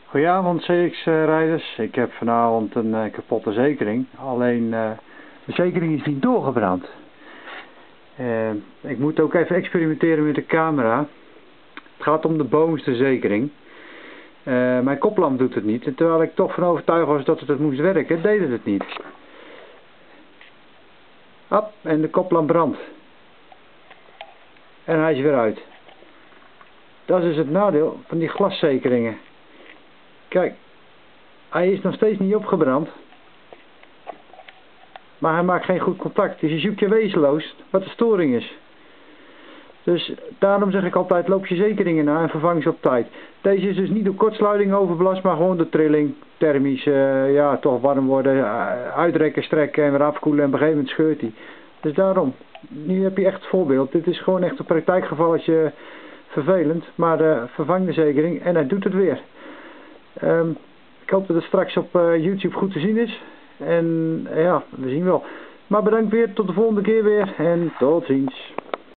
Goedenavond CX-rijders. Ik heb vanavond een kapotte zekering. Alleen de zekering is niet doorgebrand. Ik moet ook even experimenteren met de camera. Het gaat om de bovenste zekering. Mijn koplamp doet het niet. En terwijl ik toch van overtuigd was dat het moest werken, deed het niet. Hop, en de koplamp brandt. En hij is weer uit. Dat is het nadeel van die glaszekeringen. Kijk, hij is nog steeds niet opgebrand. Maar hij maakt geen goed contact. Dus je zoekt je wezenloos wat de storing is. Dus daarom zeg ik altijd, loop je zekeringen na en vervang ze op tijd. Deze is dus niet door kortsluiting overbelast, maar gewoon door trilling. Thermisch, ja, toch warm worden, uitrekken, strekken en weer afkoelen en op een gegeven moment scheurt hij. Dus daarom, nu heb je echt het voorbeeld. Dit is gewoon echt een praktijkgevalletje vervelend, maar vervang de zekering en hij doet het weer. Ik hoop dat het straks op YouTube goed te zien is. En ja, we zien wel. Maar bedankt weer, tot de volgende keer weer en tot ziens.